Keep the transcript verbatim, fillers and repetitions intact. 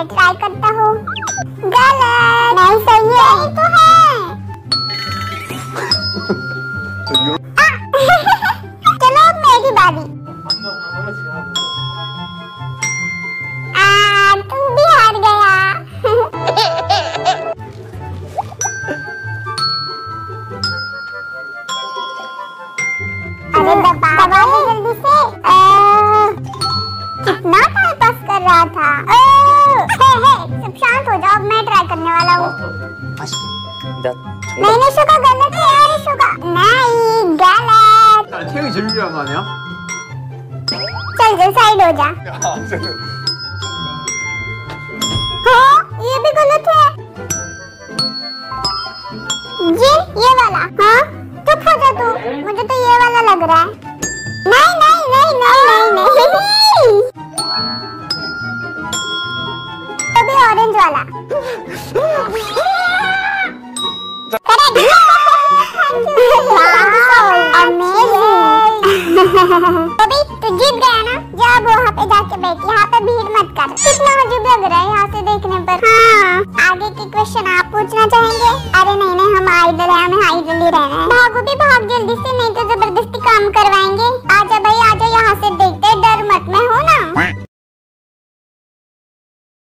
मैं ट्राई करता हूँ। गलत। नहीं सही है। सही तो है। चलो अब मेरी बारी। आ, तुम भी हार गया। अरे दबा दबा ले जल्दी से। आ, कितना टाइम पास कर रहा था। ओ, हे हे, सब शांत हो जाओ, मैं ट्राई करने वाला हूँ। नहीं नहीं शुगा, गलत है यार शुगा। नहीं गलत। 태형이 제일 유리한 거 아니야? चल चल साइड हो जा। हाँ ये भी गलत है। जी ये वाला। हाँ चुप हो जा तू, मुझे तो ये वाला लग रहा है। नहीं नहीं नहीं नहीं नहीं नहीं तो भी ऑरेंज वाला। अभी तू जीत गया ना, जा अब वहाँ पे जाके बैठ, यहाँ पे भीड़ मत कर। कितना अजीब लग रहा है यहाँ से देखने पर। हाँ आगे के क्वेश्चन आप पूछना चाहेंगे? अरे नहीं नहीं हम आइडल है, हमें आइडल ही रहना है। भागो भी भाग जल्दी से, नहीं तो जबरदस्ती काम करवाएंगे।